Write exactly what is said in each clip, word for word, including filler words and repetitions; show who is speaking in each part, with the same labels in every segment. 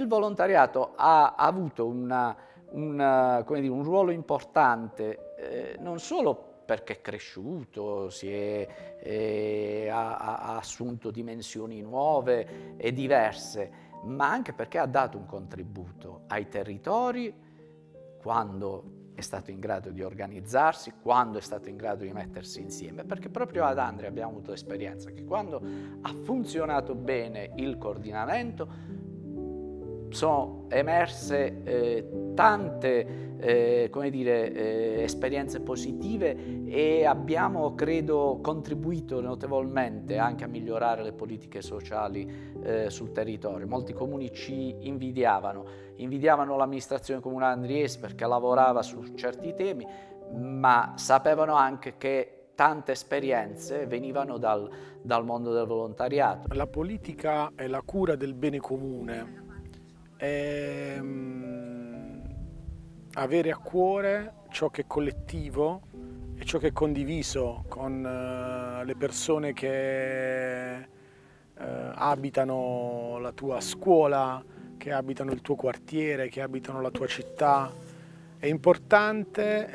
Speaker 1: il volontariato ha avuto una, una, come dire, un ruolo importante eh, non solo perché è cresciuto, si è, eh, ha, ha assunto dimensioni nuove e diverse, ma anche perché ha dato un contributo ai territori quando è stato in grado di organizzarsi, quando è stato in grado di mettersi insieme, perché proprio ad Andria abbiamo avuto esperienza che quando ha funzionato bene il coordinamento sono emerse eh, tante eh, come dire, eh, esperienze positive e abbiamo, credo, contribuito notevolmente anche a migliorare le politiche sociali eh, sul territorio. Molti comuni ci invidiavano, invidiavano l'amministrazione comunale andriese perché lavorava su certi temi, ma sapevano anche che tante esperienze venivano dal, dal mondo del volontariato.
Speaker 2: La politica è la cura del bene comune. È avere a cuore ciò che è collettivo e ciò che è condiviso con le persone che eh, abitano la tua scuola, che abitano il tuo quartiere, che abitano la tua città. È importante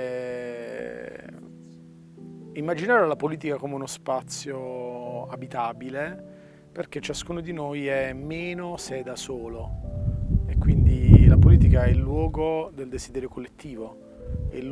Speaker 2: eh, immaginare la politica come uno spazio abitabile, perché ciascuno di noi è meno se è da solo. E quindi la politica è il luogo del desiderio collettivo, è il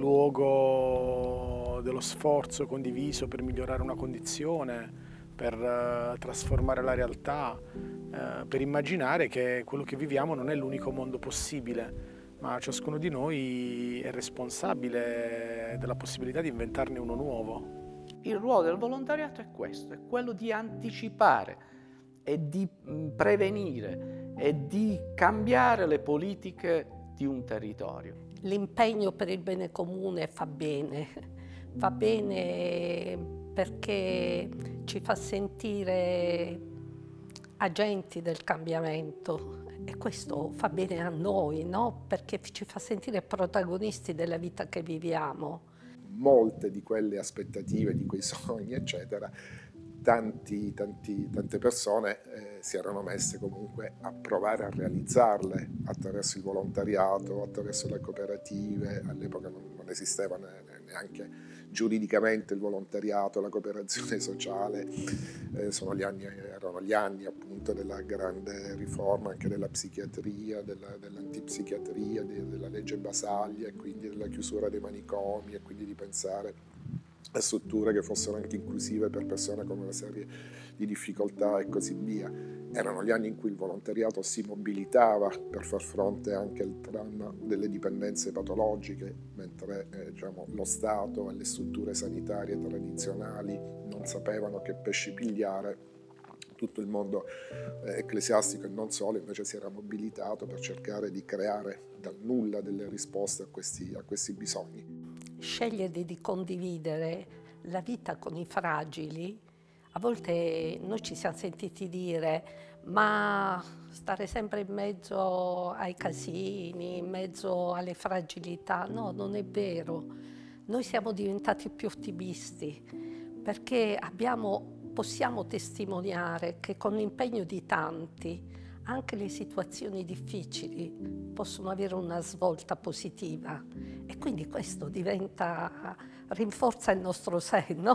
Speaker 2: luogo dello sforzo condiviso per migliorare una condizione, per uh, trasformare la realtà, uh, per immaginare che quello che viviamo non è l'unico mondo possibile, ma ciascuno di noi è responsabile della possibilità di inventarne uno nuovo.
Speaker 1: Il ruolo del volontariato è questo, è quello di anticipare e di prevenire e di cambiare le politiche di un territorio.
Speaker 3: L'impegno per il bene comune fa bene, fa bene perché ci fa sentire agenti del cambiamento e questo fa bene a noi, no? Perché ci fa sentire protagonisti della vita che viviamo.
Speaker 4: Molte di quelle aspettative, di quei sogni, eccetera, Tanti, tanti, tante persone eh, si erano messe comunque a provare a realizzarle attraverso il volontariato, attraverso le cooperative. All'epoca non, non esisteva neanche giuridicamente il volontariato, la cooperazione sociale. Eh, sono gli anni, erano gli anni appunto della grande riforma anche della psichiatria, della, dell'antipsichiatria, de, della legge Basaglia e quindi della chiusura dei manicomi e quindi di pensare a strutture che fossero anche inclusive per persone con una serie di difficoltà e così via. Erano gli anni in cui il volontariato si mobilitava per far fronte anche al dramma delle dipendenze patologiche, mentre eh, diciamo, lo Stato e le strutture sanitarie tradizionali non sapevano che pesci pigliare. Tutto il mondo eh, ecclesiastico e non solo invece si era mobilitato per cercare di creare dal nulla delle risposte a questi, a questi bisogni.
Speaker 3: Scegliere di condividere la vita con i fragili, a volte noi ci siamo sentiti dire ma stare sempre in mezzo ai casini, in mezzo alle fragilità, no, non è vero. Noi siamo diventati più ottimisti perché abbiamo, possiamo testimoniare che con l'impegno di tanti anche le situazioni difficili possono avere una svolta positiva e quindi questo diventa, rinforza il nostro senno.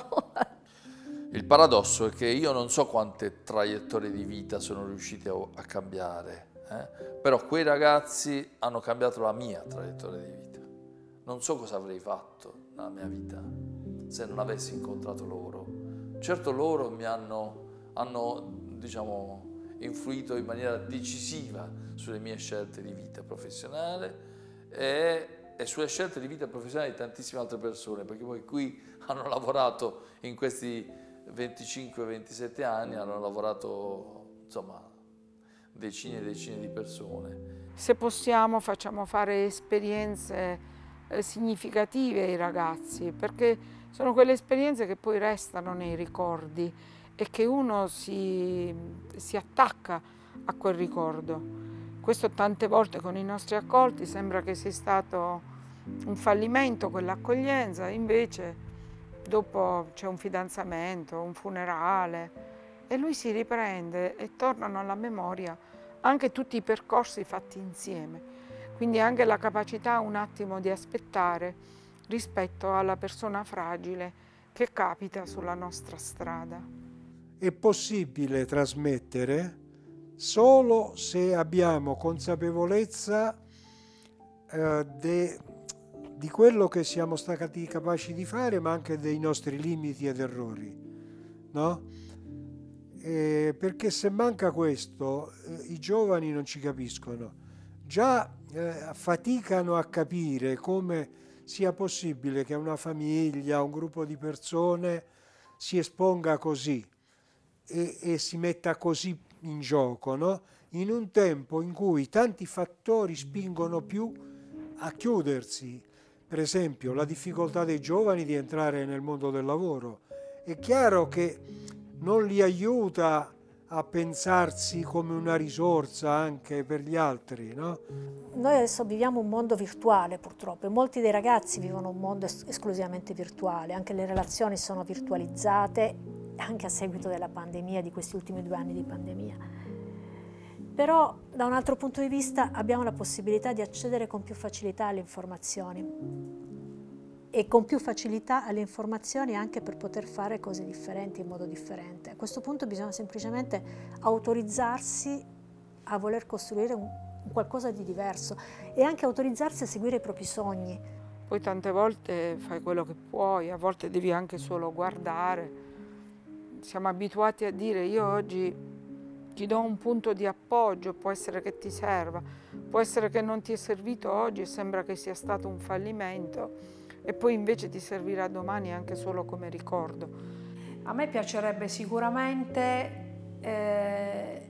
Speaker 5: Il paradosso è che io non so quante traiettorie di vita sono riuscite a cambiare, eh? Però quei ragazzi hanno cambiato la mia traiettoria di vita. Non so cosa avrei fatto nella mia vita se non avessi incontrato loro. Certo loro mi hanno, hanno diciamo, influito in maniera decisiva sulle mie scelte di vita professionale e, e sulle scelte di vita professionale di tantissime altre persone, perché poi qui hanno lavorato in questi venticinque ventisette anni, hanno lavorato insomma decine e decine di persone.
Speaker 6: Se possiamo facciamo fare esperienze eh, significative ai ragazzi, perché sono quelle esperienze che poi restano nei ricordi e che uno si, si attacca a quel ricordo. Questo tante volte con i nostri accolti sembra che sia stato un fallimento quell'accoglienza, invece dopo c'è un fidanzamento, un funerale e lui si riprende e tornano alla memoria anche tutti i percorsi fatti insieme, quindi anche la capacità un attimo di aspettare rispetto alla persona fragile che capita sulla nostra strada.
Speaker 7: È possibile trasmettere solo se abbiamo consapevolezza eh, de, di quello che siamo stati capaci di fare, ma anche dei nostri limiti ed errori, no? Eh, perché se manca questo, eh, i giovani non ci capiscono. Già eh, faticano a capire come sia possibile che una famiglia, un gruppo di persone si esponga così e, e si metta così in gioco, no? In un tempo in cui tanti fattori spingono più a chiudersi. Per esempio, la difficoltà dei giovani di entrare nel mondo del lavoro. È chiaro che non li aiuta a pensarsi come una risorsa anche per gli altri, no?
Speaker 8: Noi adesso viviamo un mondo virtuale purtroppo e molti dei ragazzi vivono un mondo es- esclusivamente virtuale, anche le relazioni sono virtualizzate, anche a seguito della pandemia, di questi ultimi due anni di pandemia. Però da un altro punto di vista abbiamo la possibilità di accedere con più facilità alle informazioni e con più facilità alle informazioni anche per poter fare cose differenti in modo differente. A questo punto bisogna semplicemente autorizzarsi a voler costruire un, un qualcosa di diverso e anche autorizzarsi a seguire i propri sogni.
Speaker 6: Poi tante volte fai quello che puoi, a volte devi anche solo guardare. Siamo abituati a dire io oggi ti do un punto di appoggio, può essere che ti serva, può essere che non ti è servito oggi e sembra che sia stato un fallimento e poi invece ti servirà domani anche solo come ricordo.
Speaker 9: A me piacerebbe sicuramente eh,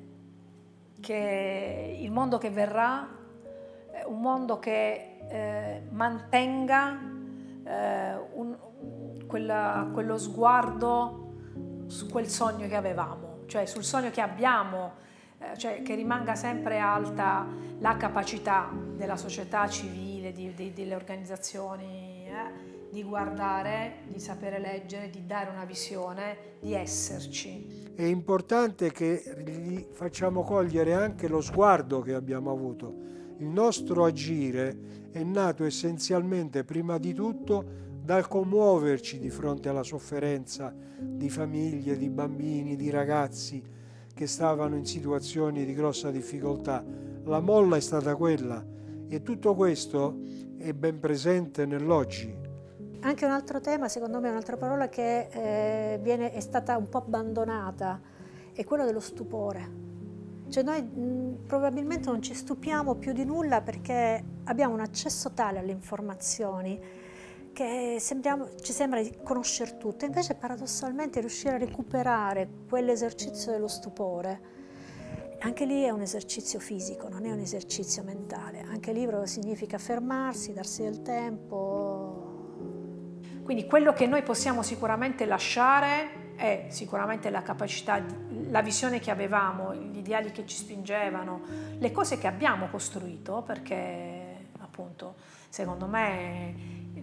Speaker 9: che il mondo che verrà è un mondo che eh, mantenga eh, un, quella, quello sguardo su quel sogno che avevamo, cioè sul sogno che abbiamo, eh, cioè che rimanga sempre alta la capacità della società civile, di, di, delle organizzazioni, di guardare, di sapere leggere, di dare una visione, di esserci.
Speaker 7: È importante che gli facciamo cogliere anche lo sguardo che abbiamo avuto. Il nostro agire è nato essenzialmente, prima di tutto, dal commuoverci di fronte alla sofferenza di famiglie, di bambini, di ragazzi che stavano in situazioni di grossa difficoltà. La molla è stata quella e tutto questo è ben presente nell'oggi.
Speaker 8: Anche un altro tema, secondo me, un'altra parola che eh, viene, è stata un po' abbandonata, è quello dello stupore. Cioè noi mh, probabilmente non ci stupiamo più di nulla perché abbiamo un accesso tale alle informazioni che sembriamo, ci sembra di conoscere tutto, invece paradossalmente riuscire a recuperare quell'esercizio dello stupore, anche lì è un esercizio fisico, non è un esercizio mentale, anche lì significa fermarsi, darsi del tempo.
Speaker 9: Quindi quello che noi possiamo sicuramente lasciare è sicuramente la capacità, la visione che avevamo, gli ideali che ci spingevano, le cose che abbiamo costruito, perché appunto secondo me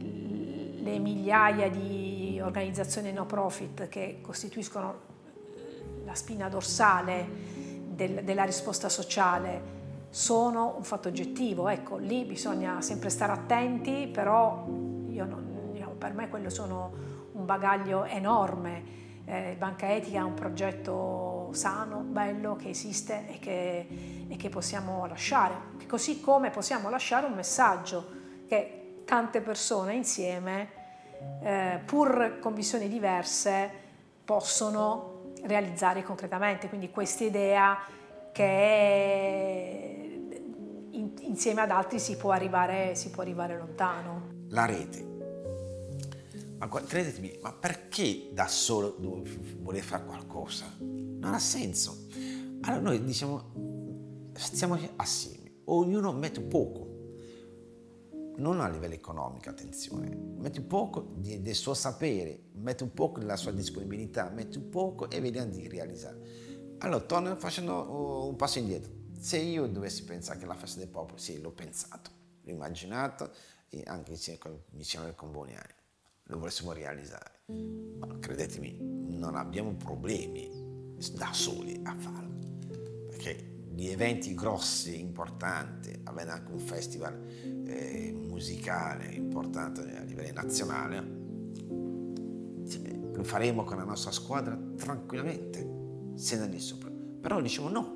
Speaker 9: le migliaia di organizzazioni no profit che costituiscono la spina dorsale del, della risposta sociale sono un fatto oggettivo. Ecco, lì bisogna sempre stare attenti, però io non per me quello sono un bagaglio enorme. Eh, Banca Etica è un progetto sano, bello, che esiste e che, e che possiamo lasciare. Così come possiamo lasciare un messaggio che tante persone insieme, eh, pur con visioni diverse, possono realizzare concretamente. Quindi questa idea che in, insieme ad altri si può arrivare, si può arrivare lontano.
Speaker 10: La rete. Ma credetemi, ma perché da solo voler fare qualcosa? Non ha senso. Allora noi diciamo, stiamo assieme, ognuno mette poco, non a livello economico, attenzione, mette un poco di, del suo sapere, mette un poco della sua disponibilità, mette un poco e vediamo di realizzare. Allora torno facendo un passo indietro. Se io dovessi pensare che la festa del popolo, sì, l'ho pensato, l'ho immaginato, e anche insieme con Boniani. Lo volessimo realizzare, ma credetemi, non abbiamo problemi da soli a farlo, perché di eventi grossi, importanti, avere anche un festival eh, musicale importante a livello nazionale, lo faremo con la nostra squadra tranquillamente, senza nessun problema. Però diciamo no,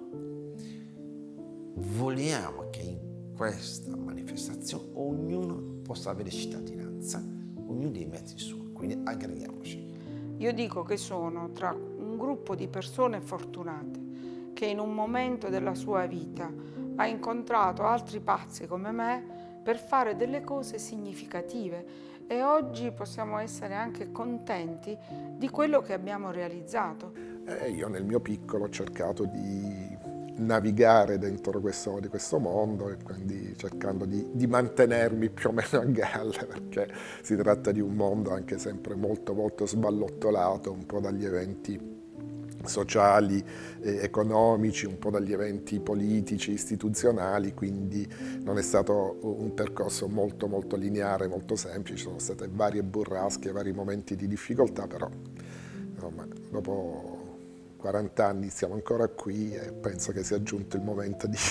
Speaker 10: vogliamo che in questa manifestazione ognuno possa avere cittadinanza, ognuno dei mezzi suoi, quindi aggreghiamoci.
Speaker 6: Io dico che sono tra un gruppo di persone fortunate che in un momento della sua vita ha incontrato altri pazzi come me per fare delle cose significative e oggi possiamo essere anche contenti di quello che abbiamo realizzato.
Speaker 4: Eh, io nel mio piccolo ho cercato di navigare dentro questo, di questo mondo e quindi cercando di, di mantenermi più o meno a galla, perché si tratta di un mondo anche sempre molto molto sballottolato, un po' dagli eventi sociali, eh, economici, un po' dagli eventi politici, istituzionali, quindi non è stato un percorso molto molto lineare, molto semplice, ci sono state varie burrasche, vari momenti di difficoltà, però insomma, dopo quaranta anni siamo ancora qui e penso che sia giunto il momento di,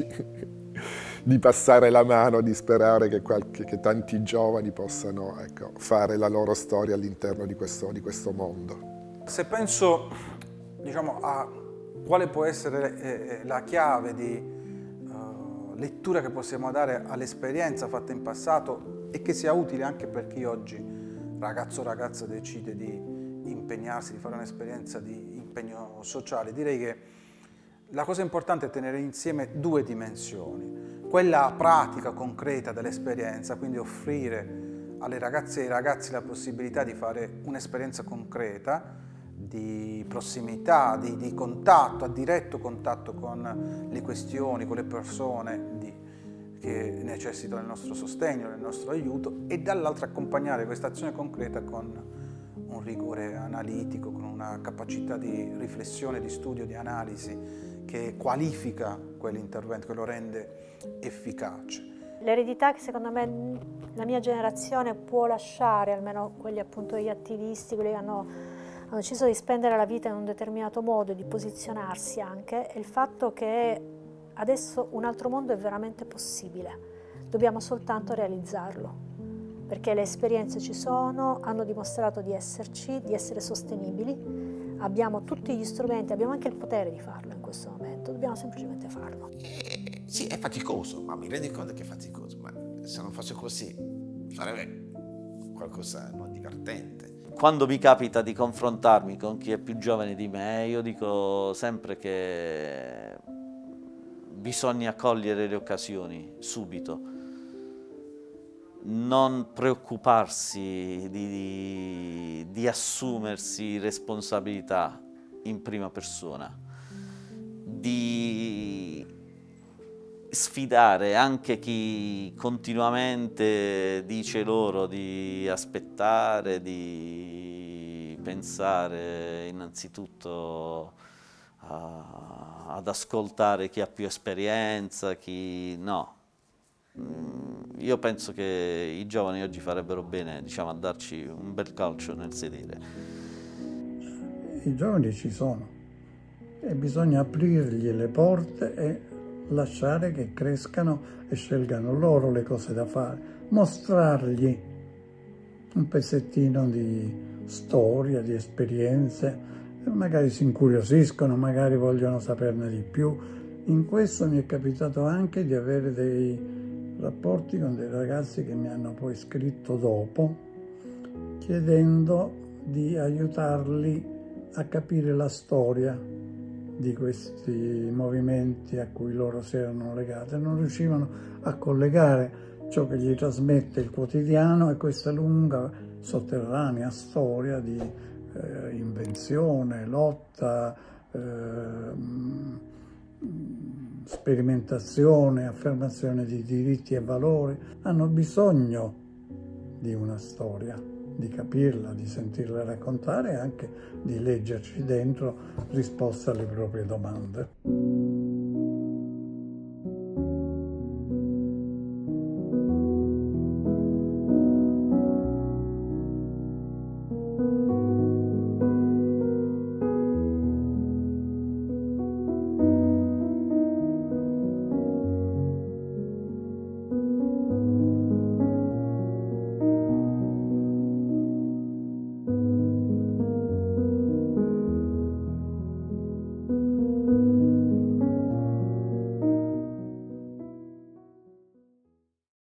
Speaker 4: di passare la mano, di sperare che, qualche, che tanti giovani possano, ecco, fare la loro storia all'interno di questo, di questo mondo.
Speaker 11: Se penso, diciamo, a quale può essere eh, la chiave di uh, lettura che possiamo dare all'esperienza fatta in passato e che sia utile anche per chi oggi, ragazzo o ragazza, decide di impegnarsi, di fare un'esperienza di impegno sociale, direi che la cosa importante è tenere insieme due dimensioni. Quella pratica, concreta dell'esperienza, quindi offrire alle ragazze e ai ragazzi la possibilità di fare un'esperienza concreta, di prossimità, di, di contatto, a diretto contatto con le questioni, con le persone di, che necessitano del nostro sostegno, del nostro aiuto, e dall'altro accompagnare questa azione concreta con un rigore analitico, con una capacità di riflessione, di studio, di analisi che qualifica quell'intervento, che lo rende efficace.
Speaker 8: L'eredità che secondo me la mia generazione può lasciare, almeno quelli appunto gli attivisti, quelli che hanno, hanno deciso di spendere la vita in un determinato modo, di posizionarsi anche, è il fatto che adesso un altro mondo è veramente possibile, dobbiamo soltanto realizzarlo. Perché le esperienze ci sono, hanno dimostrato di esserci, di essere sostenibili, abbiamo tutti gli strumenti, abbiamo anche il potere di farlo in questo momento, dobbiamo semplicemente farlo.
Speaker 10: Eh, sì, è faticoso, ma mi rendi conto che è faticoso, ma se non faccio così sarebbe qualcosa non divertente.
Speaker 12: Quando mi capita di confrontarmi con chi è più giovane di me, io dico sempre che bisogna cogliere le occasioni subito. Non preoccuparsi di, di, di assumersi responsabilità in prima persona, di sfidare anche chi continuamente dice loro di aspettare, di pensare innanzitutto a, ad ascoltare chi ha più esperienza, chi no. Io penso che i giovani oggi farebbero bene, diciamo, a darci un bel calcio nel sedere.
Speaker 13: I giovani ci sono e bisogna aprirgli le porte e lasciare che crescano e scelgano loro le cose da fare, mostrargli un pezzettino di storia, di esperienze, e magari si incuriosiscono, magari vogliono saperne di più. In questo mi è capitato anche di avere dei rapporti con dei ragazzi che mi hanno poi scritto dopo, chiedendo di aiutarli a capire la storia di questi movimenti a cui loro si erano legati. Non riuscivano a collegare ciò che gli trasmette il quotidiano e questa lunga sotterranea storia di eh, invenzione, lotta, eh, sperimentazione, affermazione di diritti e valori. Hanno bisogno di una storia, di capirla, di sentirla raccontare e anche di leggerci dentro risposte alle proprie domande.